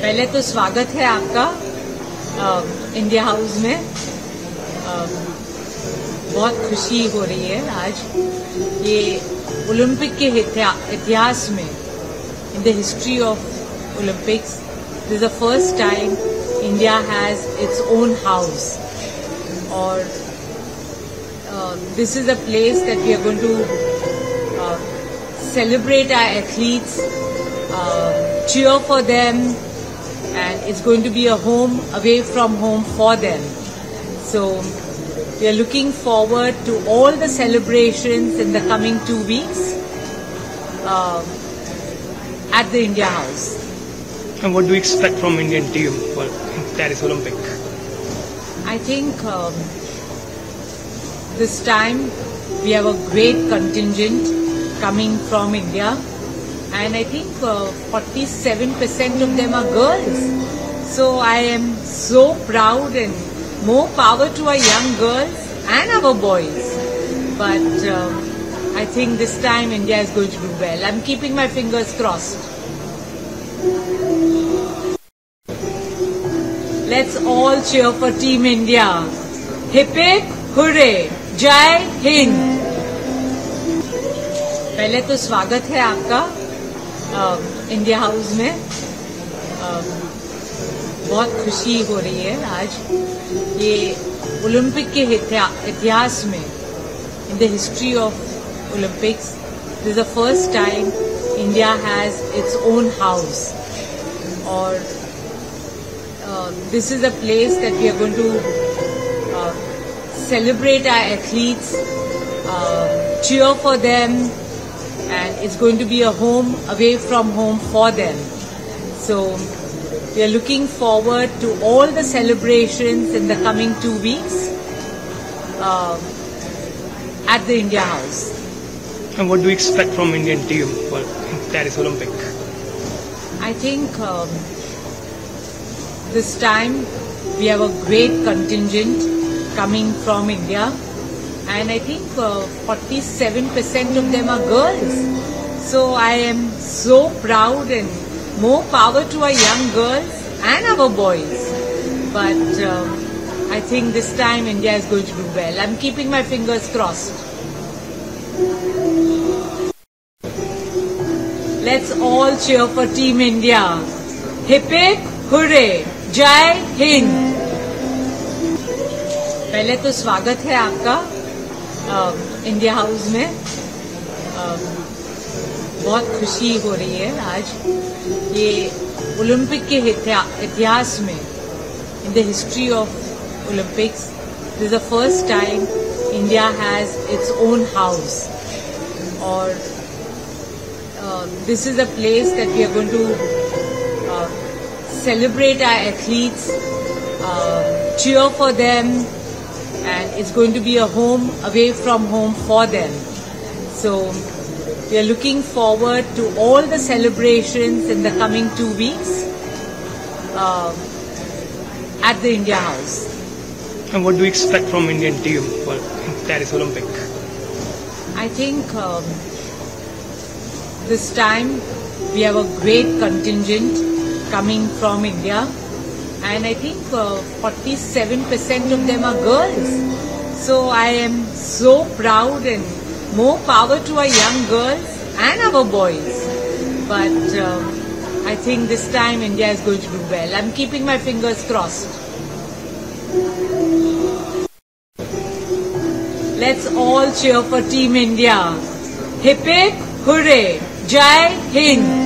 पहले तो स्वागत है आपका इंडिया हाउस में। बहुत खुशी हो रही है आज। ये ओलंपिक के इतिहास में, in the history of Olympics, this is the first time India has its own house. और this is a place that we are going to celebrate our athletes, cheer for them, and it's going to be a home away from home for them. So we are looking forward to all the celebrations in the coming 2 weeks at the India House. And what do you expect from Indian team for Paris Olympic? I think this time we have a great contingent coming from India, and I think 47% of them are girls. So I am so proud, and more power to our young girls and our boys. But I think this time India is going to do well. I'm keeping my fingers crossed. Let's all cheer for Team India. Hip hip hooray! Jai Hind! पहले तो स्वागत है आपका India house में। बहुत खुशी हो रही है आज। ये ओलंपिक के इतिहास में, in the history of Olympics, this is the first time India has its own house. और this is a place that we are going to celebrate our athletes, cheer for them, and it's going to be a home away from home for them. So we are looking forward to all the celebrations in the coming 2 weeks at the India House. And what do you expect from Indian team for Paris Olympic? I think this time we have a great contingent coming from India, and I think 47% of them are girls. So I am so proud, and more power to our young girls and our boys. But I think this time India is going to do well. I'm keeping my fingers crossed. Let's all cheer for Team India. Hip hip hooray! Jai Hind! पहले तो स्वागत है आपका India house में। बहुत खुशी हो रही है आज। ये ओलंपिक के इतिहास में, in the history of Olympics, this is the first time India has its own house. और this is a place that we are going to celebrate our athletes, cheer for them, and it's going to be a home away from home for them. So we are looking forward to all the celebrations in the coming 2 weeks at the India House. And what do you expect from Indian team for Paris Olympic? I think this time we have a great contingent coming from India, and I think 47% of them are girls. So I am so proud, and more power to our young girls and our boys. But I think this time India is going to do well. I'm keeping my fingers crossed. Let's all cheer for Team India. Hip hip hooray! Jai Hind!